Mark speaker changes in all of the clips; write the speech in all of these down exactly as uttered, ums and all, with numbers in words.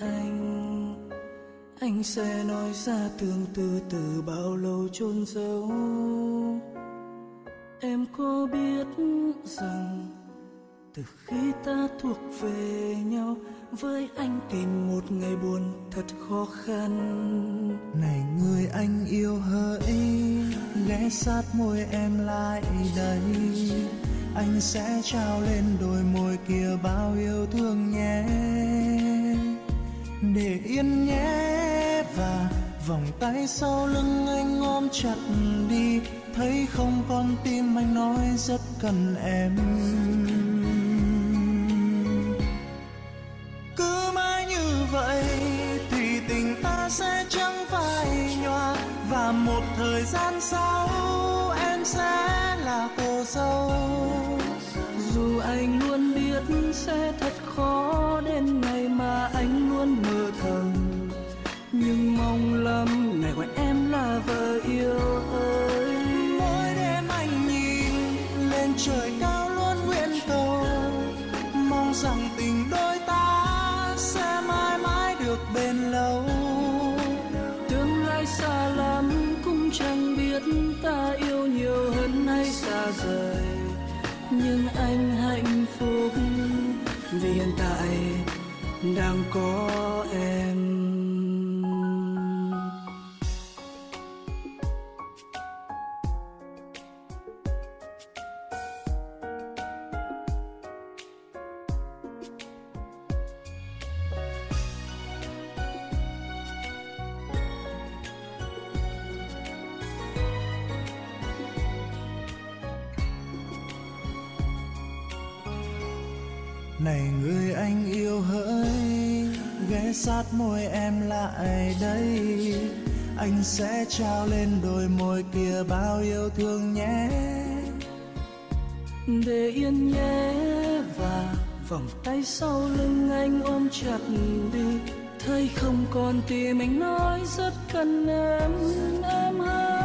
Speaker 1: anh, anh sẽ nói ra tương tư từ bao lâu chôn giấu. Em có biết rằng từ khi ta thuộc về nhau, với anh tìm một ngày buồn thật khó khăn.
Speaker 2: Này người anh yêu hỡi, ghé sát môi em lại đây, anh sẽ trao lên đôi môi kia bao yêu thương nhé. Để yên nhé, và vòng tay sau lưng anh ôm chặt đi, thấy không con tim anh nói rất cần em. Cứ mãi như vậy thì tình ta sẽ chẳng phai nhòa, và một thời gian sau em sẽ là cô dâu.
Speaker 1: Dù anh luôn biết sẽ thật khó đến ngày mà anh luôn mơ thầm, nhưng mong lắm ngày gọi em là vợ yêu ơi.
Speaker 2: Mỗi đêm anh nhìn lên trời cao luôn nguyện cầu, mong rằng tình đôi ta sẽ mãi mãi được bền lâu.
Speaker 1: Tương lai xa lắm cũng chẳng biết ta yêu nhiều hơn hay xa rời, nhưng anh hạnh phúc vì hiện tại đang có em.
Speaker 2: Này người anh yêu hỡi, ghé sát môi em lại đây, anh sẽ trao lên đôi môi kia bao yêu thương nhé.
Speaker 1: Để yên nhé, và vòng tay sau lưng anh ôm chặt đi, thấy không còn tim anh nói rất cần em. Em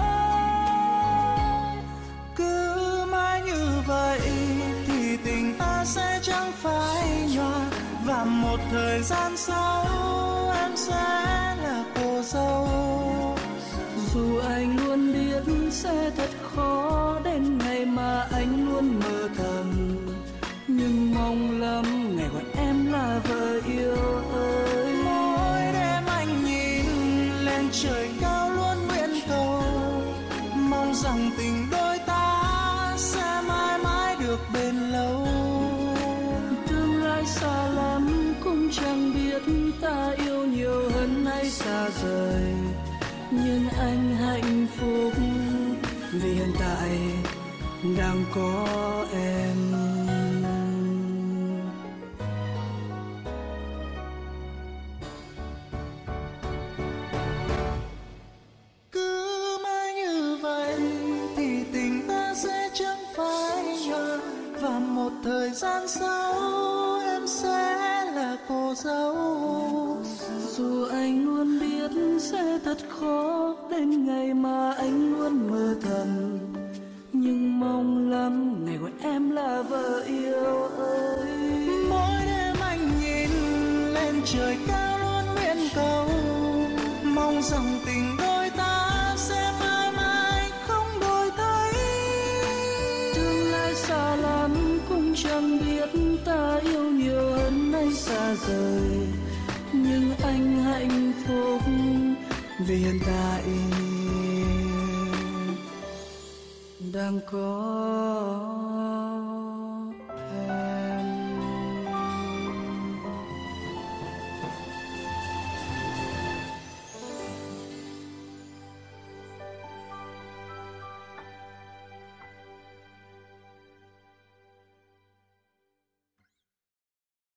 Speaker 1: hỡi,
Speaker 2: cứ mãi như vậy thì tình ta sẽ chẳng phai nhòa, và một thời gian sau em sẽ là cô dâu.
Speaker 1: dù anh luôn biết sẽ thật khó đến ngày mà anh luôn mơ thầm, nhưng mong lắm ngày gọi em là vợ yêu ơi.
Speaker 2: Mỗi đêm anh nhìn lên trời cao luôn nguyện cầu, mong rằng tình đôi ta sẽ mãi mãi được bền lâu.
Speaker 1: Tương lai xa lắm cũng chẳng biết ta yêu nhiều hơn hay xa rời, nhưng anh hạnh phúc vì hiện tại đang có em.
Speaker 2: Cứ mãi như vậy thì tình ta sẽ chẳng phai nhòa, và một thời gian sau em sẽ là cô dâu.
Speaker 1: Dù anh luôn biết sẽ thật khó đến ngày mà anh luôn mơ thầm, nhưng mong lắm ngày gọi em là vợ yêu ơi.
Speaker 2: Mỗi đêm anh nhìn lên trời cao luôn nguyện cầu, mong rằng tình đôi ta sẽ mãi mãi không đổi thay.
Speaker 1: Tương lai xa lắm cũng chẳng biết ta yêu nhiều hơn hay xa rời, nhưng anh hạnh phúc vì hiện tại đang có